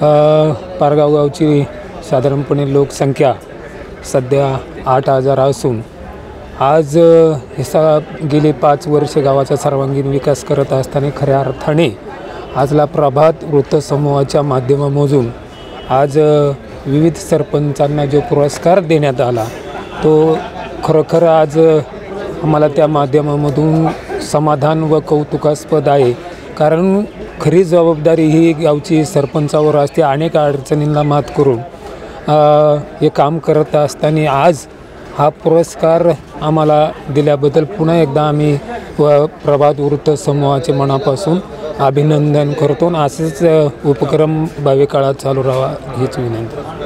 पारगाव गावची साधारणपणे लोकसंख्या सध्या 8,000 असून आज गेली 5 वर्ष गावाचा सर्वांगीण विकास करत असताना खऱ्या अर्थाने आजला प्रभात वृत्तसमूहाच्या माध्यमामधून आज विविध सरपंचांना जो पुरस्कार देण्यात आला तो खरोखर आज आम्हाला त्या माध्यमामधून समाधान व कौतुकास्पद आहे। कारण खरी जबाबदारी ही गावची सरपंचावर असते। अनेक अडचणींना मात करून हे काम करत असताना आज हा पुरस्कार आम्हाला दिल्याबद्दल पुन्हा एकदा आम्ही प्रभात वृत्तसमूहाचे मनापासून अभिनंदन करतो। असेच उपक्रम भावी काळात चालू राहावा हीच विनंती।